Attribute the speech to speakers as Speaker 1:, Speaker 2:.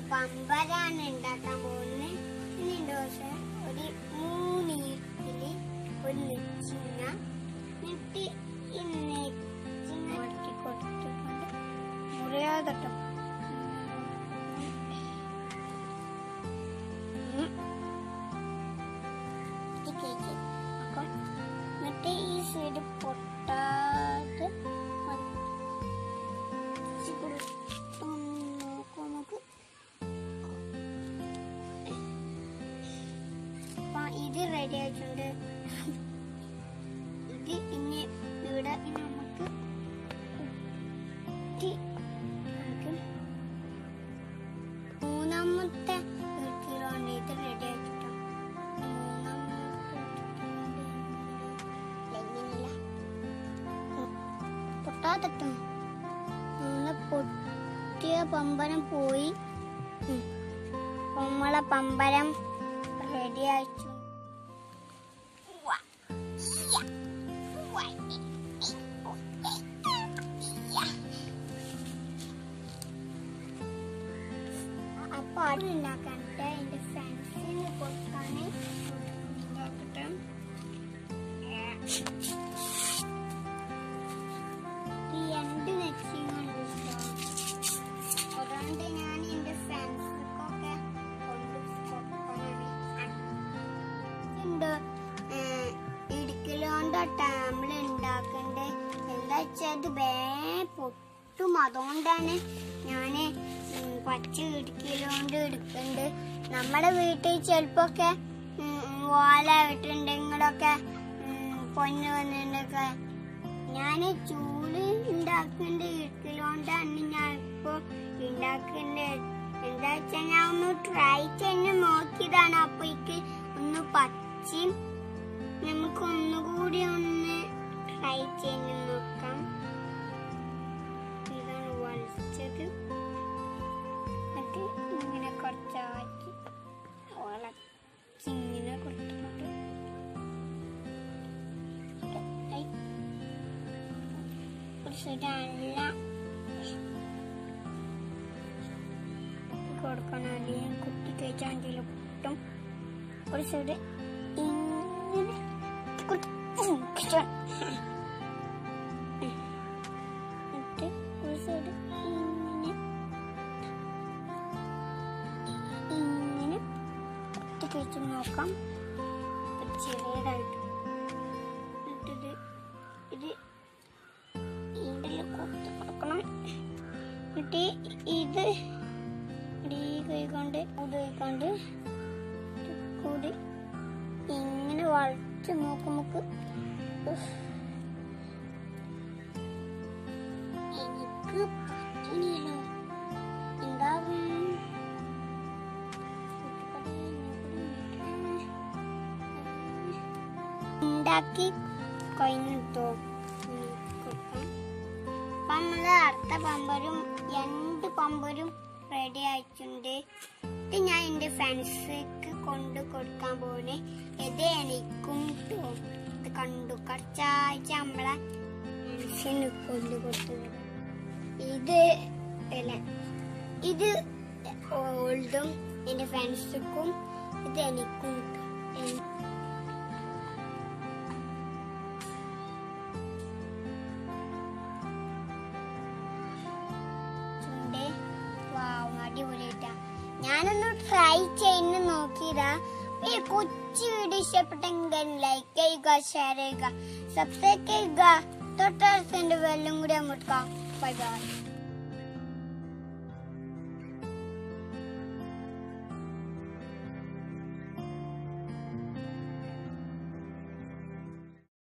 Speaker 1: പമ്പരാണ് ഉണ്ടാക്കാൻ പോകുന്നത്. ഇനി ദോശ ഒരു 3 ഈർക്കില് ഒരു നെച്ചിങ്ങ എന്നിട്ട് ഈ നെച്ചിങ്ങ വഴറ്റി കൊടുത്തിട്ടുണ്ട്. മുറിയാതെട്ടോ. അപ്പം എന്നിട്ട് ഈ സൈഡ് പൊട്ടാതെ ഇത് റെഡി ആയിട്ടുണ്ട്. ഇത് ഇനി ഇവിടെ നമുക്ക് മൂന്നാമത്തെ ഈർക്കിലാണ് ഇത് റെഡി ആയിട്ടുണ്ട്. പൊട്ടാത്തട്ടും പൊട്ടിയ പമ്പരം പോയി. നമ്മളെ പമ്പരം റെഡി ആയിച്ചു. അപ്പൊ അതുണ്ടാക്കട്ടെ. എന്റെ ഫ്രണ്ട്സിന് കൊടുക്കാന് ഉണ്ടാക്കട്ടെ. ഈ 2 നെച്ചിങ്ങുണ്ട് ഇഷ്ടം. അതുകൊണ്ട് ഞാൻ എന്റെ ഫ്രണ്ട്സിനൊക്കെ ഇടുക്കലോണ്ടോട്ടാ നമ്മൾ ഉണ്ടാക്കണ്ടേ. എന്താ വെച്ചാൽ ഇത് പൊട്ടും. അതുകൊണ്ടാണ് ഞാന് പച്ച ഇടുക്കലോണ്ട് എടുക്കുന്നുണ്ട്. നമ്മുടെ വീട്ടിൽ ചിലപ്പോക്കെ ഓല ഇട്ടുണ്ടെങ്കിലൊക്കെ പൊന്ന് വന്നിട്ടൊക്കെ ഞാൻ ചൂട് ഉണ്ടാക്കേണ്ട ഇടുക്കലോണ്ടാണ് ഞാൻ ഇപ്പൊ ഉണ്ടാക്കേണ്ടത്. എന്താ വെച്ചാൽ ഞാൻ ഒന്ന് ട്രൈ ചെയ്ത് നോക്കിയതാണ്. അപ്പൊ എനിക്ക് ഒന്ന് പച്ചയും നമുക്ക് ഒന്നുകൂടി ഒന്ന് ട്രൈ ചെയ്ത് നോക്കാം. ഇതാണ് വലിച്ചത്. എന്നിട്ട് ഇങ്ങനെ കുറച്ചാക്കി വളച്ചിങ്ങനെ കൊടുത്തിട്ടുണ്ട്. കുറച്ചൊരല്ല കൊടുക്കണം. അല്ലെങ്കിൽ കുട്ടി കഴിച്ചാൽ എന്തെങ്കിലും പൊട്ടും. ഒരു സൈഡ് ഇങ്ങനെ എന്നിട്ട് ഒരു സൈഡ് ഇങ്ങനെ കുട്ടി കഴിച്ച് നോക്കാം. ചെറിയതായിട്ട് എന്നിട്ട് ഇത് ഇതിൽ കൊടുത്ത് കൊടുക്കണം. എന്നിട്ട് ഇത് കൈകൊണ്ട് ഉപയോഗിക്കാണ്ട് കൂടി ഇങ്ങനെ വളച്ച് നോക്കുമ്പോൾ എനിക്ക് പറ്റണില്ലോ. എന്താകും ഉണ്ടാക്കി കഴിഞ്ഞിട്ടോ കൊടുക്കാം. അപ്പം നമ്മള് അടുത്ത പമ്പരും 2 പമ്പരും റെഡി ആയിട്ടുണ്ട്. ഇത് ഞാൻ എൻ്റെ ഫ്രണ്ട്സിക്ക് കൊണ്ട് കൊടുക്കാൻ പോണേ. ഇത് എനിക്കും ഇത് കണ്ടു കുറച്ചാഴ്ച നമ്മളെ ഫ്രണ്ട്സിന് കൊണ്ട് കൊടുത്തത്. ഇത് ഓൾഡും എൻ്റെ ഫ്രണ്ട്സിക്കും ഇത് എനിക്കും അടിപൊളിയായിട്ടാ. ഞാനൊന്ന് ട്രൈ ചെയ്ത് നോക്കിയതാ. ഈ കൊച്ചു വീഡിയോ ഇഷ്ടപ്പെട്ടെങ്കിൽ ലൈക്ക് ചെയ്യുക, ഷെയർ ചെയ്യുക, സബ്സ്ക്രൈബ് ചെയ്യുക, തൊട്ടടുത്ത ബെല്ലും കൂടി അമർത്തുക. Bye by.